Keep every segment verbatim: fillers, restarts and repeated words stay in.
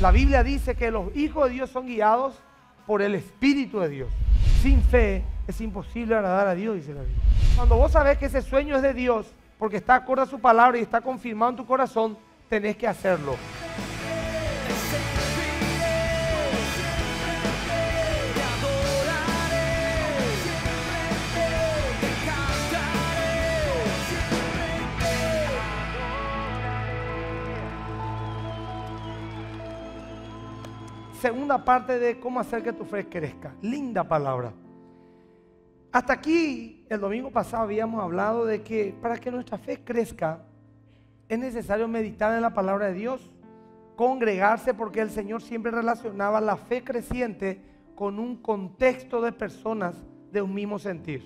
La Biblia dice que los hijos de Dios son guiados por el Espíritu de Dios. Sin fe es imposible agradar a Dios, dice la Biblia. Cuando vos sabés que ese sueño es de Dios, porque está acorde a su palabra y está confirmado en tu corazón, tenés que hacerlo. Segunda parte de cómo hacer que tu fe crezca. Linda palabra. Hasta aquí, el domingo pasado habíamos hablado de que para que nuestra fe crezca es necesario meditar en la palabra de Dios, congregarse, porque el Señor siempre relacionaba la fe creciente con un contexto de personas de un mismo sentir.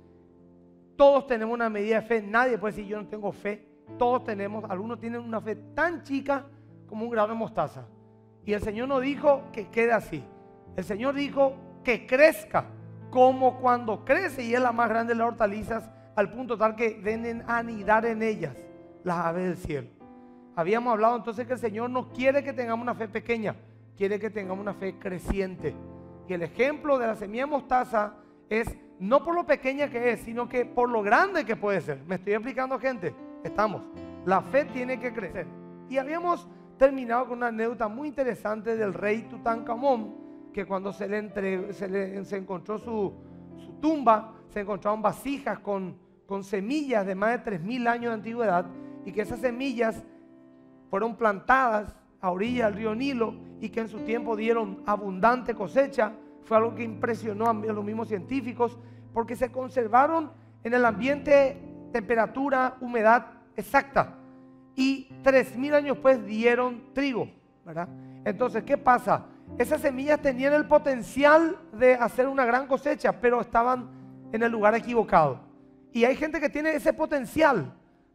Todos tenemos una medida de fe, nadie puede decir yo no tengo fe. Todos tenemos, algunos tienen una fe tan chica como un grano de mostaza. Y el Señor no dijo que quede así. El Señor dijo que crezca como cuando crece y es la más grande de las hortalizas, al punto tal que vienen a anidar en ellas las aves del cielo. Habíamos hablado entonces que el Señor no quiere que tengamos una fe pequeña, quiere que tengamos una fe creciente. Y el ejemplo de la semilla de mostaza es no por lo pequeña que es, sino que por lo grande que puede ser. ¿Me estoy explicando, gente? Estamos. La fe tiene que crecer. Y habíamos terminado con una anécdota muy interesante del rey Tutankamón, que cuando se le, entre, se, le se encontró su, su tumba, se encontraron vasijas con, con semillas de más de tres mil años de antigüedad, y que esas semillas fueron plantadas a orilla del río Nilo y que en su tiempo dieron abundante cosecha. Fue algo que impresionó a los mismos científicos, porque se conservaron en el ambiente temperatura, humedad exacta. Y tres mil años después dieron trigo, ¿verdad? Entonces, ¿qué pasa? Esas semillas tenían el potencial de hacer una gran cosecha, pero estaban en el lugar equivocado. Y hay gente que tiene ese potencial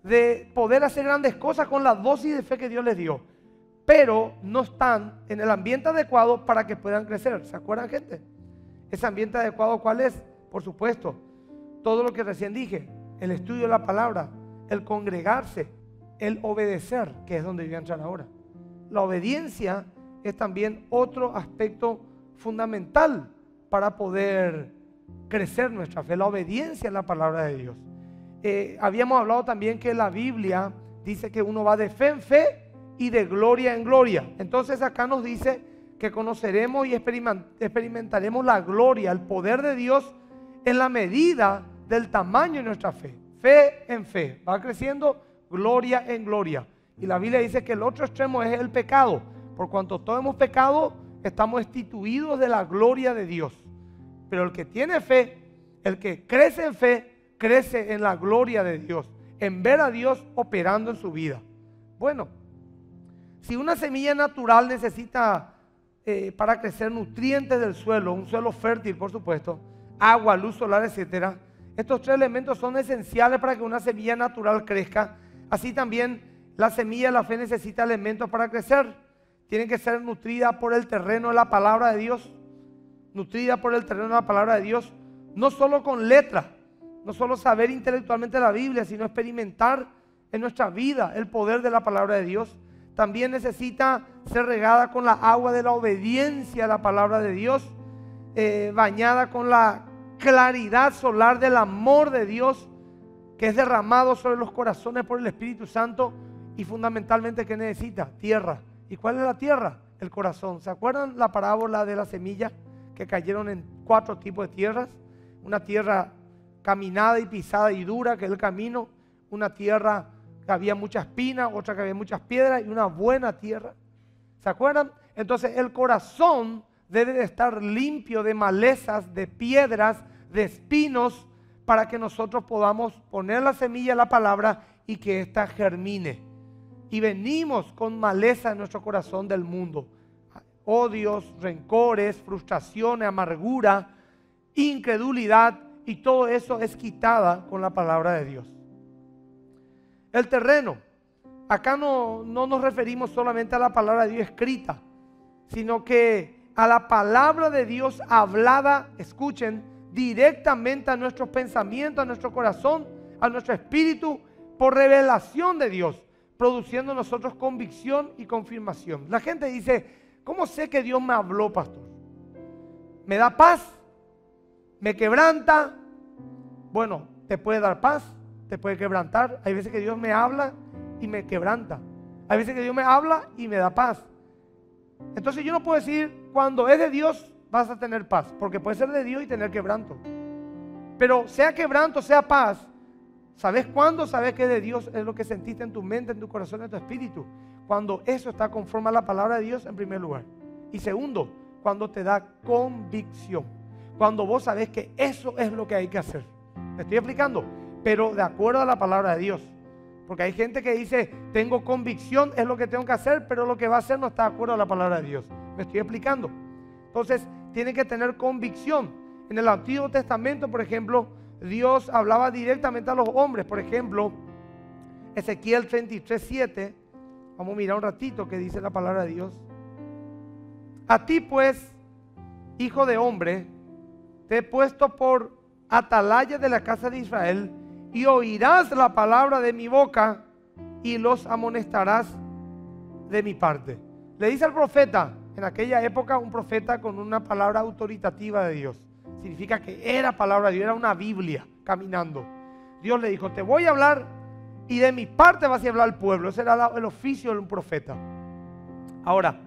de poder hacer grandes cosas con la dosis de fe que Dios les dio, pero no están en el ambiente adecuado para que puedan crecer. ¿Se acuerdan, gente? Ese ambiente adecuado, ¿cuál es? Por supuesto, todo lo que recién dije, el estudio de la palabra, el congregarse, el obedecer, que es donde yo voy a entrar ahora. La obediencia es también otro aspecto fundamental para poder crecer nuestra fe, la obediencia a la palabra de Dios. Eh, habíamos hablado también que la Biblia dice que uno va de fe en fe y de gloria en gloria. Entonces acá nos dice que conoceremos y experimentaremos la gloria, el poder de Dios en la medida del tamaño de nuestra fe. Fe en fe, va creciendo gloria en gloria. Y la Biblia dice que el otro extremo es el pecado. Por cuanto todos hemos pecado, estamos destituidos de la gloria de Dios. Pero el que tiene fe, el que crece en fe, crece en la gloria de Dios, en ver a Dios operando en su vida. Bueno, si una semilla natural necesita eh, para crecer nutrientes del suelo, un suelo fértil por supuesto, agua, luz solar, etcétera, estos tres elementos son esenciales para que una semilla natural crezca. Así también la semilla de la fe necesita elementos para crecer. Tienen que ser nutridas por el terreno de la palabra de Dios, nutrida por el terreno de la palabra de Dios, no solo con letra, no solo saber intelectualmente la Biblia, sino experimentar en nuestra vida el poder de la palabra de Dios. También necesita ser regada con la agua de la obediencia a la palabra de Dios, eh, bañada con la claridad solar del amor de Dios que es derramado sobre los corazones por el Espíritu Santo. Y fundamentalmente, ¿qué necesita? Tierra. ¿Y cuál es la tierra? El corazón. ¿Se acuerdan la parábola de la semilla que cayeron en cuatro tipos de tierras? Una tierra caminada y pisada y dura, que es el camino. Una tierra que había mucha espina, otra que había muchas piedras, y una buena tierra. ¿Se acuerdan? Entonces el corazón debe de estar limpio de malezas, de piedras, de espinos, para que nosotros podamos poner la semilla en la palabra y que ésta germine. Y venimos con maleza en nuestro corazón del mundo. Odios, rencores, frustraciones, amargura, incredulidad, y todo eso es quitada con la palabra de Dios. El terreno. Acá no, no nos referimos solamente a la palabra de Dios escrita, sino que a la palabra de Dios hablada, escuchen, directamente a nuestros pensamientos, a nuestro corazón, a nuestro espíritu, por revelación de Dios, produciendo en nosotros convicción y confirmación. La gente dice, ¿Cómo sé que Dios me habló, pastor? ¿Me da paz? ¿Me quebranta? Bueno, te puede dar paz, te puede quebrantar. Hay veces que Dios me habla y me quebranta. Hay veces que Dios me habla y me da paz. Entonces yo no puedo decir, cuando es de Dios vas a tener paz, porque puede ser de Dios y tener quebranto. Pero sea quebranto, sea paz, ¿sabes cuándo? Sabes que es de Dios, es lo que sentiste en tu mente, en tu corazón, en tu espíritu. Cuando eso está conforme a la palabra de Dios en primer lugar. Y segundo, cuando te da convicción. Cuando vos sabés que eso es lo que hay que hacer. ¿Me estoy explicando? Pero de acuerdo a la palabra de Dios. Porque hay gente que dice, tengo convicción, es lo que tengo que hacer, pero lo que va a hacer no está de acuerdo a la palabra de Dios. ¿Me estoy explicando? Entonces, tiene que tener convicción. En el Antiguo Testamento, por ejemplo, Dios hablaba directamente a los hombres. Por ejemplo, Ezequiel treinta y tres, siete. Vamos a mirar un ratito qué dice la palabra de Dios. A ti pues, hijo de hombre, te he puesto por atalaya de la casa de Israel, y oirás la palabra de mi boca y los amonestarás de mi parte. Le dice al profeta, en aquella época un profeta con una palabra autoritativa de Dios. Significa que era palabra de Dios, era una Biblia caminando. Dios le dijo, te voy a hablar y de mi parte vas a hablar al pueblo. Ese era el oficio de un profeta. Ahora,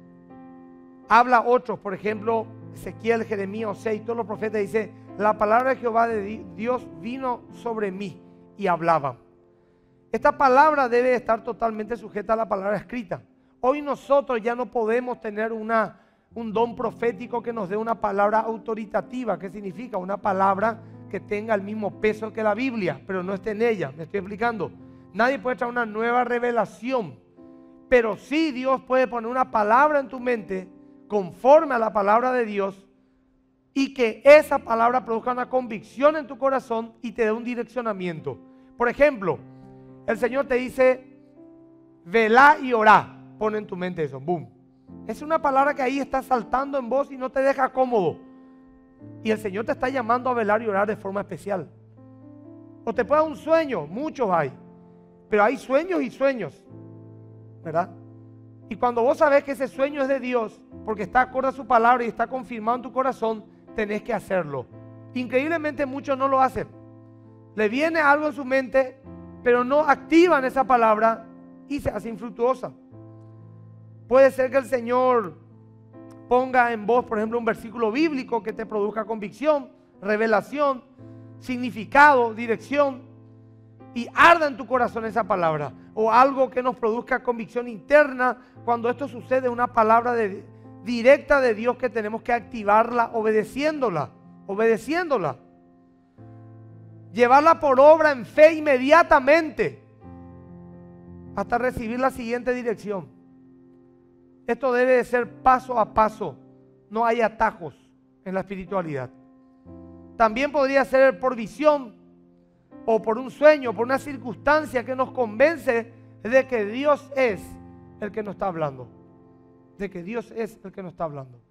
habla otros, por ejemplo, Ezequiel, Jeremías, Oseas, todos los profetas dicen, la palabra de Jehová de Dios vino sobre mí y hablaba. Esta palabra debe estar totalmente sujeta a la palabra escrita. Hoy nosotros ya no podemos tener una, un don profético que nos dé una palabra autoritativa. ¿Qué significa? Una palabra que tenga el mismo peso que la Biblia, pero no esté en ella. ¿Me estoy explicando? Nadie puede traer una nueva revelación, pero sí Dios puede poner una palabra en tu mente conforme a la palabra de Dios, y que esa palabra produzca una convicción en tu corazón y te dé un direccionamiento. Por ejemplo, el Señor te dice, velá y orá. Pone en tu mente eso, boom. Es una palabra que ahí está saltando en vos y no te deja cómodo. Y el Señor te está llamando a velar y orar de forma especial. O te puede dar un sueño, muchos hay. Pero hay sueños y sueños, ¿verdad? Y cuando vos sabés que ese sueño es de Dios, porque está acorde a su palabra y está confirmado en tu corazón, tenés que hacerlo. Increíblemente muchos no lo hacen. Le viene algo en su mente, pero no activan esa palabra y se hace infructuosa. Puede ser que el Señor ponga en vos, por ejemplo, un versículo bíblico que te produzca convicción, revelación, significado, dirección, y arda en tu corazón esa palabra. O algo que nos produzca convicción interna. Cuando esto sucede, una palabra de, directa de Dios que tenemos que activarla obedeciéndola, obedeciéndola. Llevarla por obra en fe inmediatamente hasta recibir la siguiente dirección. Esto debe de ser paso a paso. No hay atajos en la espiritualidad. También podría ser por visión, o por un sueño, por una circunstancia que nos convence de que Dios es el que nos está hablando. De que Dios es el que nos está hablando.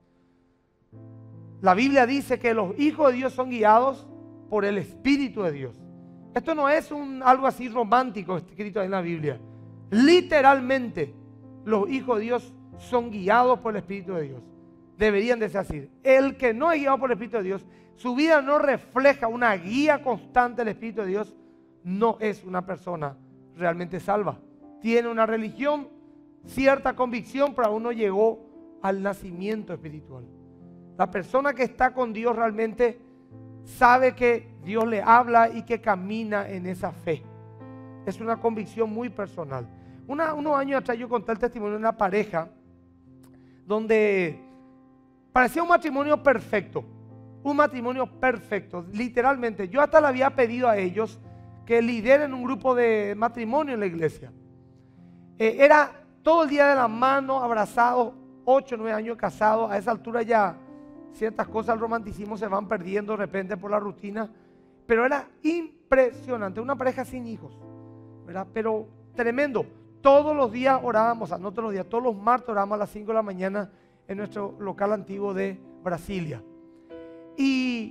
La Biblia dice que los hijos de Dios son guiados por el Espíritu de Dios. Esto no es un, algo así romántico escrito en la Biblia. Literalmente, los hijos de Dios son guiados por el Espíritu de Dios. Deberían de ser así. El que no es guiado por el Espíritu de Dios, su vida no refleja una guía constante del Espíritu de Dios, no es una persona realmente salva. Tiene una religión, cierta convicción, pero aún no llegó al nacimiento espiritual. La persona que está con Dios realmente sabe que Dios le habla y que camina en esa fe. Es una convicción muy personal. Una, unos años atrás yo conté el testimonio de una pareja donde parecía un matrimonio perfecto. Un matrimonio perfecto, literalmente. Yo hasta le había pedido a ellos que lideren un grupo de matrimonio en la iglesia. Eh, era todo el día de la mano, abrazados, ocho, nueve años casados. A esa altura ya ciertas cosas del romanticismo se van perdiendo de repente por la rutina. Pero era impresionante, una pareja sin hijos, ¿verdad? Pero tremendo. Todos los días orábamos, o sea, no todos los días, todos los martes orábamos a las cinco de la mañana en nuestro local antiguo de Brasilia. Y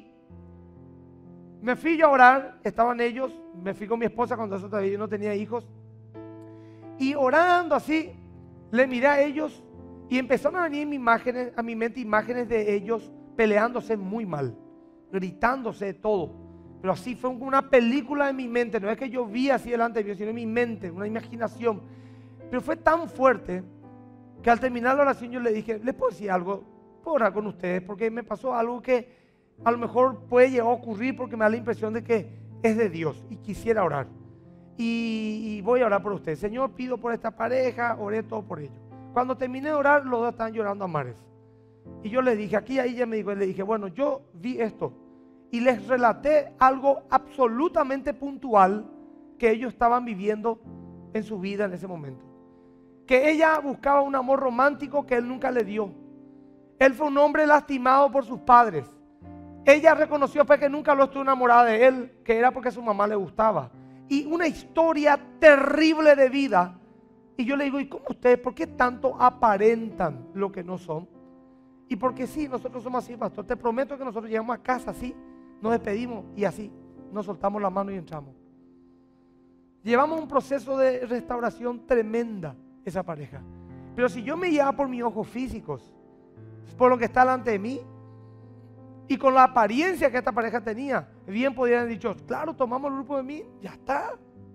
me fui yo a orar, estaban ellos, me fui con mi esposa cuando eso todavía yo no tenía hijos. Y orando así, le miré a ellos Y empezaron a venir en mi imágenes, a mi mente imágenes de ellos peleándose muy mal, gritándose de todo. Pero así fue como una película en mi mente. No es que yo vi así delante de mí, sino en mi mente, una imaginación. Pero fue tan fuerte que al terminar la oración yo le dije, ¿les puedo decir algo? ¿Puedo orar con ustedes? Porque me pasó algo que a lo mejor puede llegar a ocurrir porque me da la impresión de que es de Dios y quisiera orar. Y, y voy a orar por ustedes. Señor, pido por esta pareja, oré todo por ellos. Cuando terminé de orar, los dos estaban llorando a mares. Y yo le dije, aquí ahí ella me dijo, le dije, bueno, yo vi esto y les relaté algo absolutamente puntual que ellos estaban viviendo en su vida en ese momento. Que ella buscaba un amor romántico que él nunca le dio. Él fue un hombre lastimado por sus padres. Ella reconoció pues, que nunca lo estuvo enamorada de él, que era porque a su mamá le gustaba. Y una historia terrible de vida. Y yo le digo, ¿y cómo ustedes, por qué tanto aparentan lo que no son? Y porque sí, nosotros somos así, pastor. Te prometo que nosotros llegamos a casa así, nos despedimos y así, nos soltamos la mano y entramos. Llevamos un proceso de restauración tremenda, esa pareja. Pero si yo me guiaba por mis ojos físicos, por lo que está delante de mí, y con la apariencia que esta pareja tenía, bien podrían haber dicho, claro, tomamos el grupo de mí, ya está.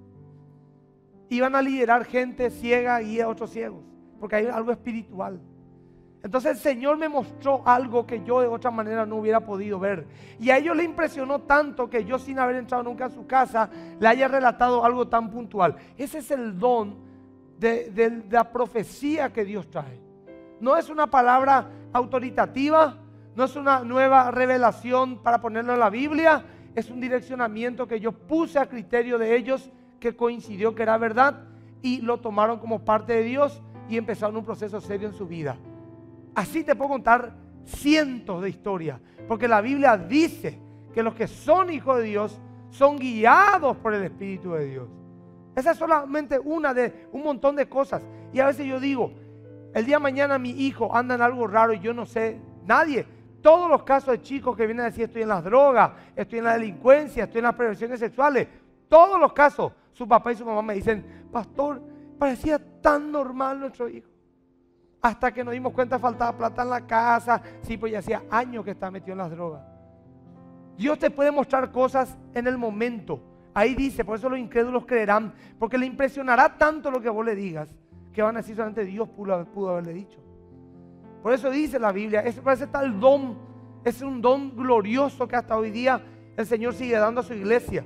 Iban a liderar gente ciega y a otros ciegos, porque hay algo espiritual. Entonces el Señor me mostró algo que yo de otra manera no hubiera podido ver. Y a ellos les impresionó tanto que yo, sin haber entrado nunca a su casa, le haya relatado algo tan puntual. Ese es el don de, de, de la profecía que Dios trae. No es una palabra autoritativa, no es una nueva revelación para ponerlo en la Biblia, es un direccionamiento que yo puse a criterio de ellos, que coincidió que era verdad, y lo tomaron como parte de Dios y empezaron un proceso serio en su vida. Así te puedo contar cientos de historias, porque la Biblia dice que los que son hijos de Dios son guiados por el Espíritu de Dios. Esa es solamente una de un montón de cosas. Y a veces yo digo, el día de mañana mi hijo anda en algo raro y yo no sé, nadie. Todos los casos de chicos que vienen a decir estoy en las drogas, estoy en la delincuencia, estoy en las perversiones sexuales, todos los casos, su papá y su mamá me dicen, pastor, parecía tan normal nuestro hijo. Hasta que nos dimos cuenta faltaba plata en la casa, sí, pues ya hacía años que estaba metido en las drogas. Dios te puede mostrar cosas en el momento. Ahí dice, por eso los incrédulos creerán, porque le impresionará tanto lo que vos le digas, que van a decir solamente Dios pudo, pudo haberle dicho. Por eso dice la Biblia, ese parece tal don, es un don glorioso que hasta hoy día el Señor sigue dando a su iglesia.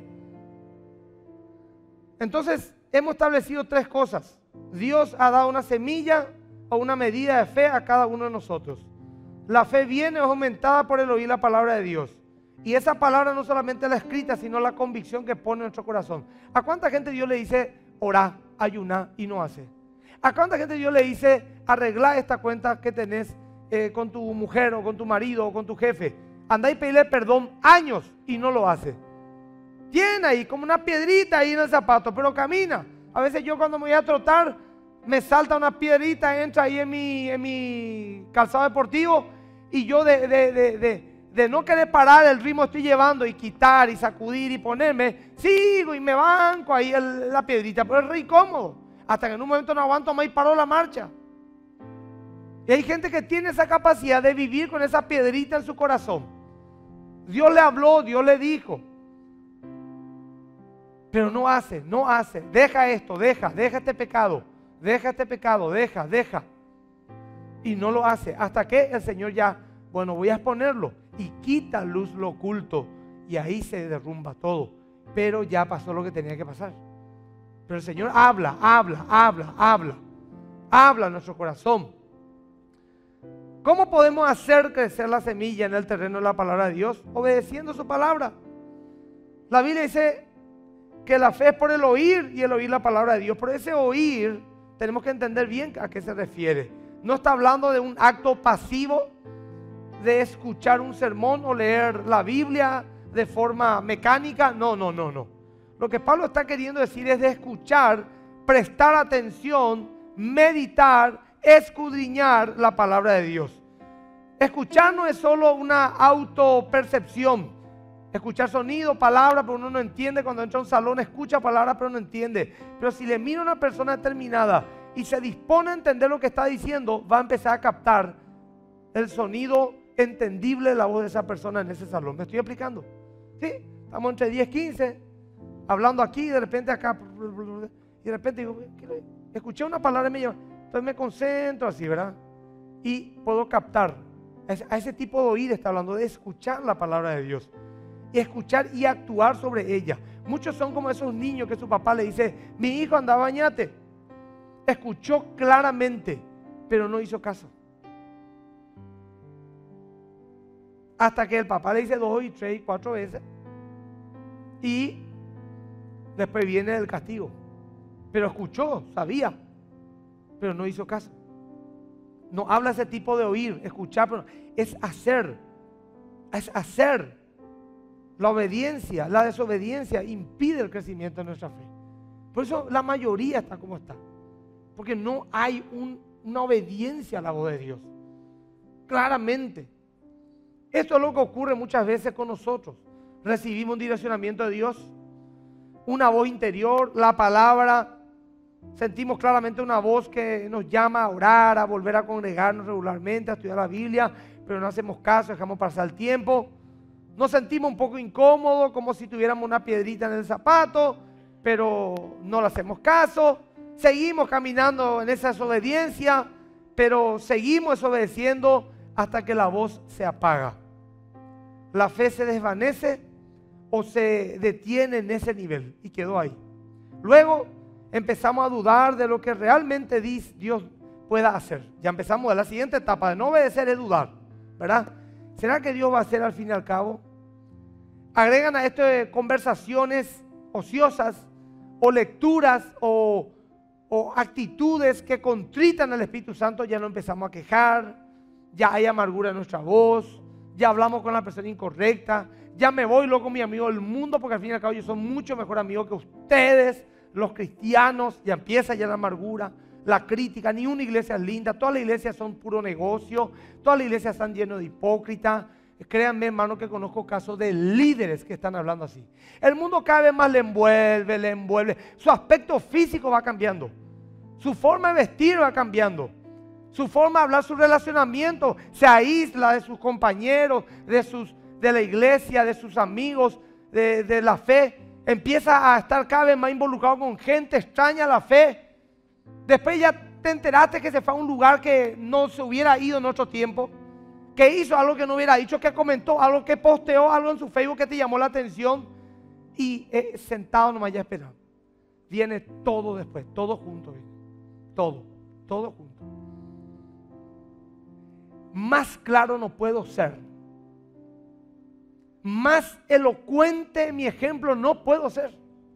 Entonces, hemos establecido tres cosas. Dios ha dado una semilla o una medida de fe a cada uno de nosotros. La fe viene aumentada por el oír la palabra de Dios. Y esa palabra no solamente la escrita, sino la convicción que pone en nuestro corazón. ¿A cuánta gente Dios le dice orá, ayuná y no hace? ¿A cuánta gente Dios le dice arregla esta cuenta que tenés eh, con tu mujer o con tu marido o con tu jefe? Andá y pedirle perdón años y no lo hace. Tiene ahí como una piedrita ahí en el zapato, pero camina. A veces yo cuando me voy a trotar, me salta una piedrita, entra ahí en mi, en mi calzado deportivo y yo de, de, de, de, de no querer parar el ritmo estoy llevando y quitar y sacudir y ponerme, sigo y me banco ahí el, la piedrita, pero es re incómodo. Hasta que en un momento no aguanto más y paro la marcha. Y hay gente que tiene esa capacidad de vivir con esa piedrita en su corazón. Dios le habló, Dios le dijo. Pero no hace, no hace. Deja esto, deja, deja este pecado. Deja este pecado, deja, deja. Y no lo hace. Hasta que el Señor ya, bueno, voy a exponerlo. Y quita luz lo oculto. Y ahí se derrumba todo. Pero ya pasó lo que tenía que pasar. Pero el Señor habla, habla, habla, habla. Habla en nuestro corazón. ¿Cómo podemos hacer crecer la semilla en el terreno de la palabra de Dios? Obedeciendo su palabra. La Biblia dice que la fe es por el oír y el oír la palabra de Dios. Por ese oír tenemos que entender bien a qué se refiere. No está hablando de un acto pasivo de escuchar un sermón o leer la Biblia de forma mecánica. No, no, no, no. Lo que Pablo está queriendo decir es de escuchar, prestar atención, meditar, escudriñar la palabra de Dios. Escuchar no es solo una autopercepción. Escuchar sonido, palabra, pero uno no entiende. Cuando entra a un salón escucha palabras pero no entiende. Pero si le mira a una persona determinada y se dispone a entender lo que está diciendo, va a empezar a captar el sonido entendible de la voz de esa persona en ese salón. ¿Me estoy explicando? Sí, estamos entre diez, quince, hablando aquí, de repente acá, y de repente digo, escuché una palabra y me llama. Entonces me concentro así, ¿verdad? Y puedo captar. A ese tipo de oír está hablando, de escuchar la palabra de Dios. Y escuchar y actuar sobre ella. Muchos son como esos niños que su papá le dice, mi hijo anda, bañate. Escuchó claramente, pero no hizo caso. Hasta que el papá le dice dos y tres y cuatro veces. Y después viene el castigo. Pero escuchó, sabía, pero no hizo caso. No habla ese tipo de oír, escuchar, pero es hacer. Es hacer. La obediencia, la desobediencia impide el crecimiento de nuestra fe. Por eso la mayoría está como está. Porque no hay un, una obediencia a la voz de Dios. Claramente. Esto es lo que ocurre muchas veces con nosotros. Recibimos un direccionamiento de Dios, una voz interior, la palabra. Sentimos claramente una voz que nos llama a orar, a volver a congregarnos regularmente, a estudiar la Biblia, pero no hacemos caso, dejamos pasar el tiempo. Nos sentimos un poco incómodos, como si tuviéramos una piedrita en el zapato, pero no le hacemos caso. Seguimos caminando en esa desobediencia, pero seguimos desobedeciendo hasta que la voz se apaga. La fe se desvanece o se detiene en ese nivel y quedó ahí. Luego empezamos a dudar de lo que realmente Dios pueda hacer. Ya empezamos de la siguiente etapa, de no obedecer es dudar, ¿verdad? ¿Será que Dios va a hacer al fin y al cabo? Agregan a esto conversaciones ociosas o lecturas o, o actitudes que contritan al Espíritu Santo. Ya no empezamos a quejar, ya hay amargura en nuestra voz, ya hablamos con la persona incorrecta, ya me voy loco con mi amigo del mundo porque al fin y al cabo yo soy mucho mejor amigo que ustedes, los cristianos. Ya empieza ya la amargura, la crítica. Ni una iglesia es linda, todas las iglesias son puro negocio, todas las iglesias están llenas de hipócritas. Créanme, hermano, que conozco casos de líderes que están hablando así. El mundo cada vez más le envuelve, le envuelve. Su aspecto físico va cambiando, su forma de vestir va cambiando, su forma de hablar, su relacionamiento se aísla de sus compañeros, de, sus, de la iglesia, de sus amigos, de, de la fe. Empieza a estar cada vez más involucrado con gente extraña a la fe. Después ya te enteraste que se fue a un lugar que no se hubiera ido en otro tiempo, que hizo algo que no hubiera dicho, que comentó algo, que posteó algo en su Facebook que te llamó la atención, y eh, sentado nomás ya esperando. Viene todo después, todo junto, viene. todo, todo junto. Más claro no puedo ser, más elocuente mi ejemplo no puedo ser,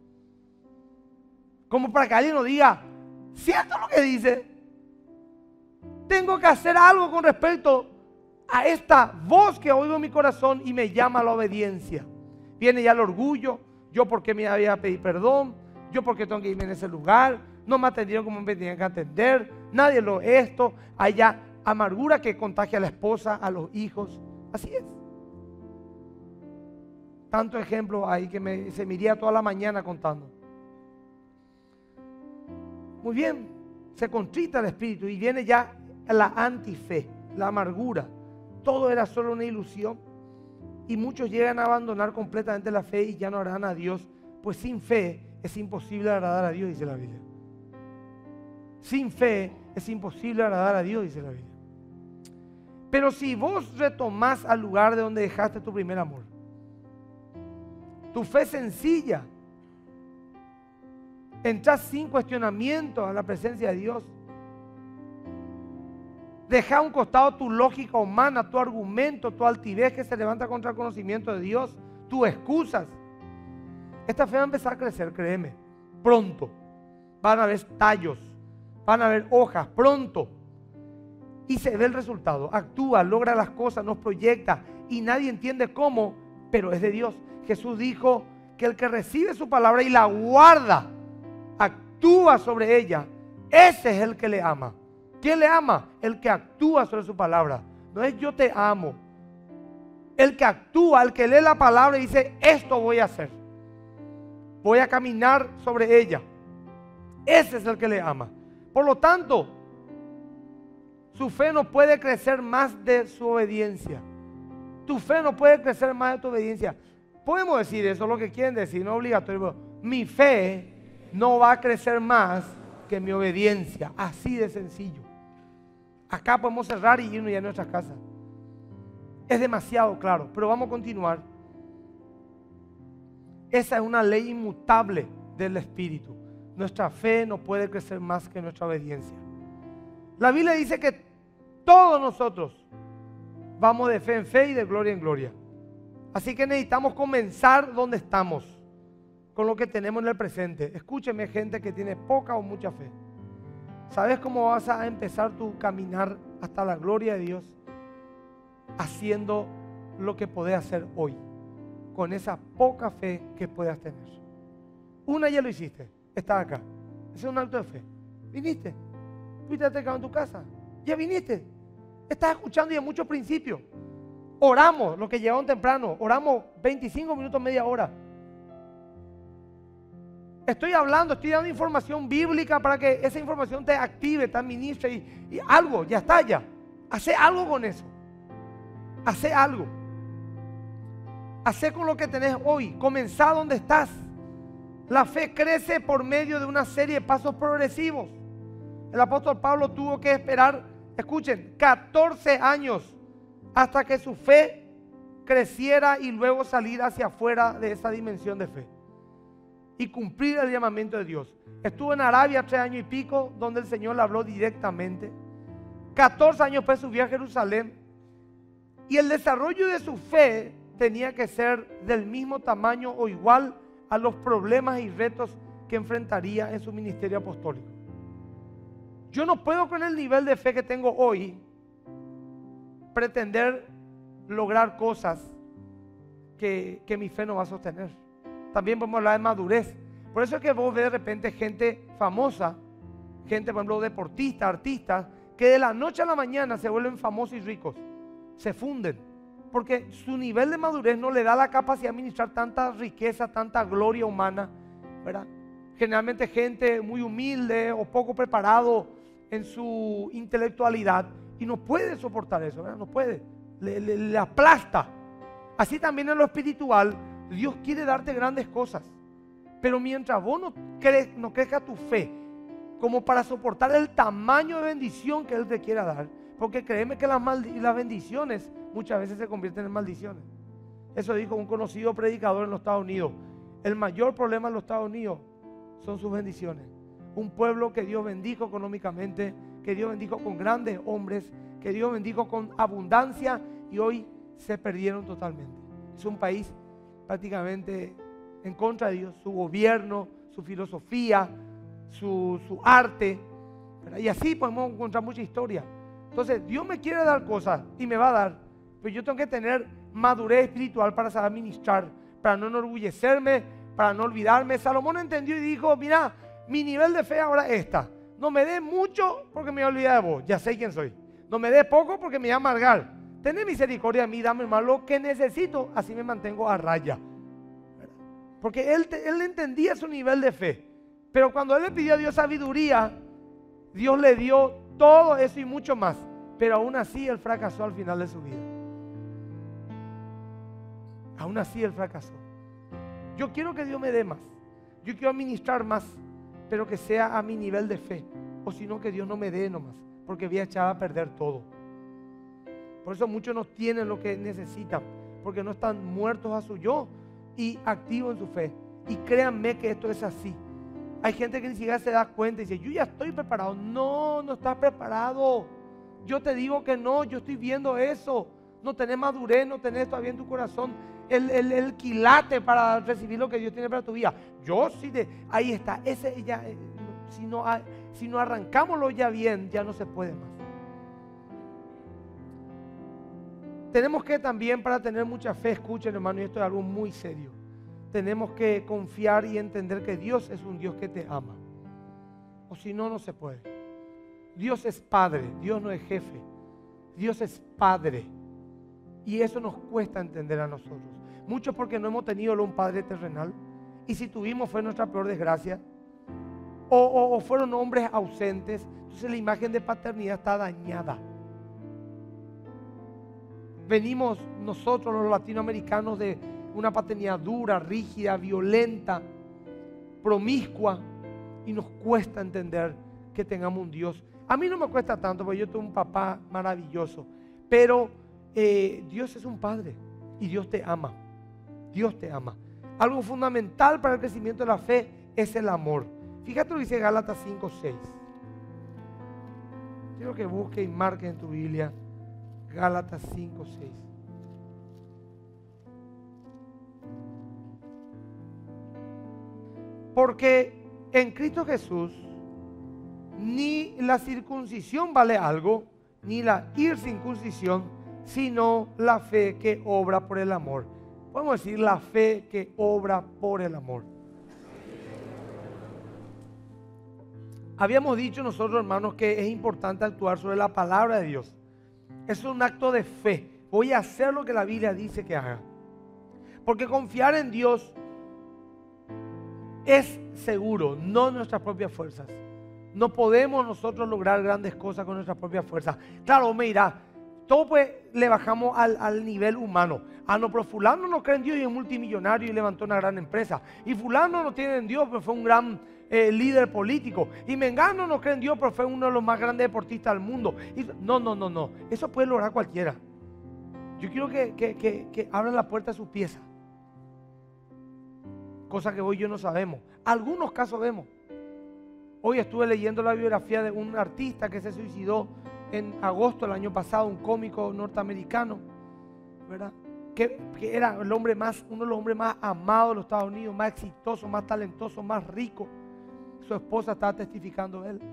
como para que alguien nos diga, ¿cierto lo que dice? Tengo que hacer algo con respecto a esta voz que oigo en mi corazón y me llama a la obediencia. Viene ya el orgullo. Yo porque me había pedido perdón, yo porque tengo que irme en ese lugar, no me atendieron como me tenían que atender, nadie lo esto. Hay ya amargura que contagia a la esposa, a los hijos. Así es. Tanto ejemplo hay que me, se me iría toda la mañana contando. Muy bien, se contrita el espíritu y viene ya la antife, la amargura. Todo era solo una ilusión y muchos llegan a abandonar completamente la fe y ya no harán a Dios, pues sin fe es imposible agradar a Dios, dice la Biblia. Sin fe es imposible agradar a Dios, dice la Biblia. Pero si vos retomás al lugar de donde dejaste tu primer amor, tu fe sencilla, entras sin cuestionamiento a la presencia de Dios. Deja a un costado tu lógica humana, tu argumento, tu altivez que se levanta contra el conocimiento de Dios, tus excusas. Esta fe va a empezar a crecer, créeme, pronto. Van a haber tallos, van a haber hojas, pronto. Y se ve el resultado, actúa, logra las cosas, nos proyecta y nadie entiende cómo, pero es de Dios. Jesús dijo que el que recibe su palabra y la guarda, actúa sobre ella, ese es el que le ama. ¿Quién le ama? El que actúa sobre su palabra. No es yo te amo. El que actúa, el que lee la palabra y dice, esto voy a hacer. Voy a caminar sobre ella. Ese es el que le ama. Por lo tanto, su fe no puede crecer más de su obediencia. Tu fe no puede crecer más de tu obediencia. Podemos decir eso, lo que quieren decir, no es obligatorio. Pero mi fe no va a crecer más que mi obediencia. Así de sencillo. Acá podemos cerrar y irnos ya a nuestras casas. Es demasiado claro, pero vamos a continuar. Esa es una ley inmutable del Espíritu. Nuestra fe no puede crecer más que nuestra obediencia. La Biblia dice que todos nosotros vamos de fe en fe y de gloria en gloria. Así que necesitamos comenzar donde estamos, con lo que tenemos en el presente. Escúcheme, gente que tiene poca o mucha fe. ¿Sabes cómo vas a empezar tu caminar hasta la gloria de Dios? Haciendo lo que podés hacer hoy, con esa poca fe que puedas tener. Una ya lo hiciste, estás acá. Ese es un acto de fe. Viniste, fuiste a en tu casa, ya viniste. Estás escuchando y hay muchos principios. Oramos, lo que llegaron temprano, oramos veinticinco minutos, media hora. Estoy hablando, estoy dando información bíblica para que esa información te active, te administre y, y algo, ya está ya. Hace algo con eso. Hace algo. Hace con lo que tenés hoy. Comenzá donde estás. La fe crece por medio de una serie de pasos progresivos. El apóstol Pablo tuvo que esperar, escuchen, catorce años hasta que su fe creciera y luego salir hacia afuera de esa dimensión de fe y cumplir el llamamiento de Dios. Estuvo en Arabia tres años y pico, donde el Señor le habló directamente. catorce años después subió a Jerusalén. Y el desarrollo de su fe tenía que ser del mismo tamaño o igual a los problemas y retos que enfrentaría en su ministerio apostólico. Yo no puedo, con el nivel de fe que tengo hoy, pretender lograr cosas que, que mi fe no va a sostener. También podemos hablar de madurez. Por eso es que vos ves de repente gente famosa, gente, por ejemplo, deportistas, artistas, que de la noche a la mañana se vuelven famosos y ricos. Se funden, porque su nivel de madurez no le da la capacidad de administrar tanta riqueza, tanta gloria humana, ¿verdad? Generalmente gente muy humilde o poco preparado en su intelectualidad y no puede soportar eso, ¿verdad? No puede, le, le, le aplasta. Así también en lo espiritual, Dios quiere darte grandes cosas, pero mientras vos no, cre no crezca tu fe como para soportar el tamaño de bendición que Él te quiera dar, porque créeme que las, las bendiciones muchas veces se convierten en maldiciones. Eso dijo un conocido predicador en los Estados Unidos. El mayor problema en los Estados Unidos son sus bendiciones. Un pueblo que Dios bendijo económicamente, que Dios bendijo con grandes hombres, que Dios bendijo con abundancia y hoy se perdieron totalmente. Es un país prácticamente en contra de Dios, su gobierno, su filosofía, su, su arte, ¿verdad? Y así podemos encontrar mucha historia. Entonces Dios me quiere dar cosas y me va a dar, pero yo tengo que tener madurez espiritual para saber administrar, para no enorgullecerme, para no olvidarme. Salomón entendió y dijo: mira, mi nivel de fe ahora es esta. No me dé mucho porque me voy a olvidar de vos, ya sé quién soy. No me dé poco porque me voy a amargar. Tené misericordia de mí, dame más lo que necesito, así me mantengo a raya. Porque él, él entendía su nivel de fe. Pero cuando él le pidió a Dios sabiduría, Dios le dio todo eso y mucho más. Pero aún así él fracasó al final de su vida. Aún así él fracasó. Yo quiero que Dios me dé más. Yo quiero administrar más, pero que sea a mi nivel de fe. O si no, que Dios no me dé nomás, porque voy a echar a perder todo. Por eso muchos no tienen lo que necesitan, porque no están muertos a su yo y activos en su fe. Y créanme que esto es así. Hay gente que ni siquiera se da cuenta y dice: yo ya estoy preparado. No, no estás preparado. Yo te digo que no, yo estoy viendo eso. No tenés madurez, no tenés todavía en tu corazón el, el, el quilate para recibir lo que Dios tiene para tu vida. Yo sí, de, ahí está. Ese ya, eh, si, no, si no arrancámoslo ya bien, ya no se puede más. Tenemos que también, para tener mucha fe, escuchen hermano, y esto es algo muy serio, tenemos que confiar y entender que Dios es un Dios que te ama. O si no, no se puede. Dios es Padre, Dios no es jefe. Dios es Padre. Y eso nos cuesta entender a nosotros. Muchos porque no hemos tenido un Padre terrenal. Y si tuvimos fue nuestra peor desgracia. o, o, o fueron hombres ausentes, entonces la imagen de paternidad está dañada. Venimos nosotros los latinoamericanos de una paternidad dura, rígida, violenta, promiscua, y nos cuesta entender que tengamos un Dios. A mí no me cuesta tanto porque yo tengo un papá maravilloso, pero eh, Dios es un padre y Dios te ama. Dios te ama. Algo fundamental para el crecimiento de la fe es el amor. Fíjate lo que dice Gálatas cinco seis. Quiero que busques y marques en tu Biblia Gálatas cinco seis. Porque en Cristo Jesús ni la circuncisión vale algo, ni la incircuncisión, sino la fe que obra por el amor. Podemos decir la fe que obra por el amor. Habíamos dicho nosotros, hermanos, que es importante actuar sobre la palabra de Dios. Es un acto de fe. Voy a hacer lo que la Biblia dice que haga. Porque confiar en Dios es seguro, no en nuestras propias fuerzas. No podemos nosotros lograr grandes cosas con nuestras propias fuerzas. Claro, me dirá, todo pues le bajamos al, al nivel humano. Ah, no, pero fulano no cree en Dios y es multimillonario y levantó una gran empresa. Y fulano no tiene en Dios, pero fue un gran eh, líder político. Y Mengano no cree en Dios, pero fue uno de los más grandes deportistas del mundo. Y, no, no, no, no. Eso puede lograr cualquiera. Yo quiero que, que, que, que abran la puerta a sus piezas. Cosa que hoy yo no sabemos. Algunos casos vemos. Hoy estuve leyendo la biografía de un artista que se suicidó en agosto del año pasado, un cómico norteamericano, ¿verdad? Que, que era el hombre más, uno de los hombres más amados de los Estados Unidos, más exitoso, más talentoso, más rico. Su esposa estaba testificando de él.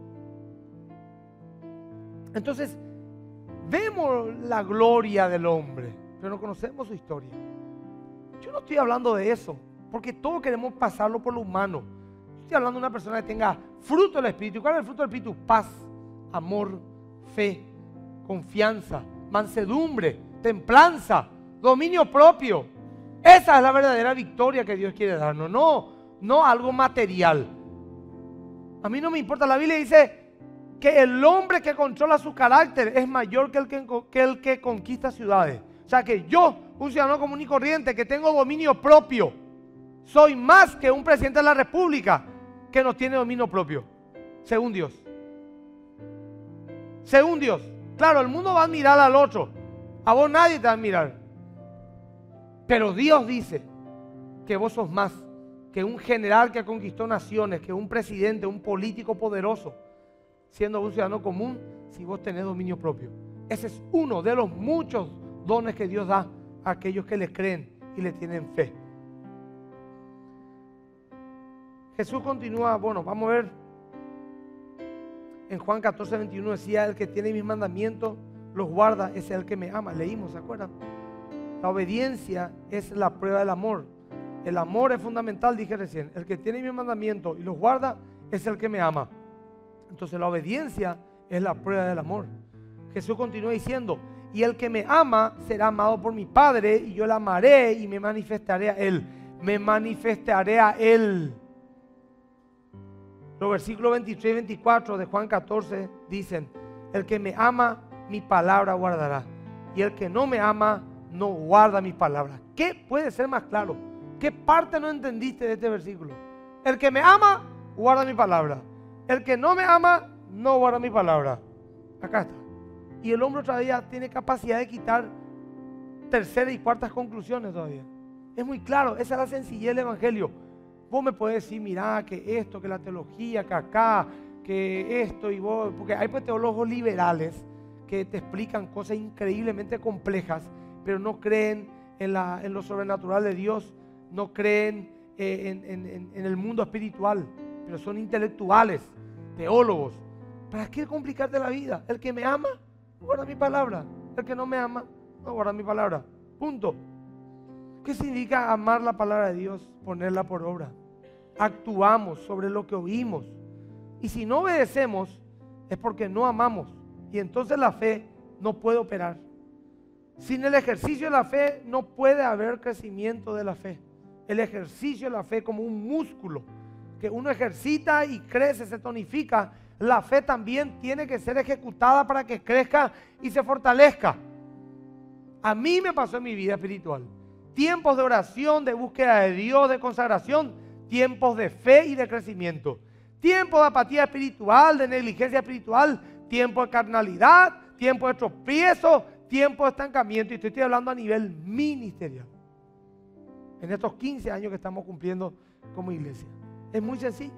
Entonces, vemos la gloria del hombre, pero no conocemos su historia. Yo no estoy hablando de eso, porque todos queremos pasarlo por lo humano. Estoy hablando de una persona que tenga fruto del Espíritu. ¿Cuál es el fruto del Espíritu? Paz, amor, fe, confianza, mansedumbre, templanza, dominio propio. Esa es la verdadera victoria que Dios quiere darnos, no, no algo material. A mí no me importa, la Biblia dice que el hombre que controla su carácter es mayor que el que, que el que conquista ciudades. O sea que yo, un ciudadano común y corriente que tengo dominio propio, soy más que un presidente de la República que no tiene dominio propio, según Dios. Según Dios. Claro, el mundo va a mirar al otro. A vos nadie te va a mirar. Pero Dios dice que vos sos más que un general que conquistó naciones, que un presidente, un político poderoso, siendo un ciudadano común, si vos tenés dominio propio. Ese es uno de los muchos dones que Dios da a aquellos que le creen y le tienen fe. Jesús continúa, bueno, vamos a ver. En Juan catorce, veintiuno decía, el que tiene mis mandamientos, los guarda, es el que me ama. Leímos, ¿se acuerdan? La obediencia es la prueba del amor. El amor es fundamental, dije recién. El que tiene mis mandamientos y los guarda, es el que me ama. Entonces la obediencia es la prueba del amor. Jesús continúa diciendo, y el que me ama será amado por mi Padre, y yo le amaré y me manifestaré a Él. Me manifestaré a Él. Los versículos veintitrés y veinticuatro de Juan catorce dicen, el que me ama, mi palabra guardará. Y el que no me ama, no guarda mi palabra. ¿Qué puede ser más claro? ¿Qué parte no entendiste de este versículo? El que me ama, guarda mi palabra. El que no me ama, no guarda mi palabra. Acá está. Y el hombre todavía tiene capacidad de quitar terceras y cuartas conclusiones todavía. Es muy claro, esa es la sencillez del evangelio. Vos me podés decir, mirá, que esto, que la teología, que acá, que esto y vos, porque hay pues teólogos liberales que te explican cosas increíblemente complejas, pero no creen en, la, en lo sobrenatural de Dios, no creen eh, en, en, en el mundo espiritual, pero son intelectuales, teólogos. ¿Para qué complicarte la vida? El que me ama, guarda mi palabra. El que no me ama, no guarda mi palabra. Punto. ¿Qué significa amar la palabra de Dios? Ponerla por obra. Actuamos sobre lo que oímos. Y si no obedecemos, es porque no amamos. Y entonces la fe no puede operar. Sin el ejercicio de la fe no puede haber crecimiento de la fe. El ejercicio de la fe como un músculo que uno ejercita y crece, se tonifica, la fe también tiene que ser ejecutada para que crezca y se fortalezca. A mí me pasó en mi vida espiritual. Tiempos de oración, de búsqueda de Dios, de consagración, tiempos de fe y de crecimiento. Tiempos de apatía espiritual, de negligencia espiritual, tiempo de carnalidad, tiempo de tropiezo, tiempo de estancamiento. Y estoy hablando a nivel ministerial. En estos quince años que estamos cumpliendo como iglesia. Es muy sencillo.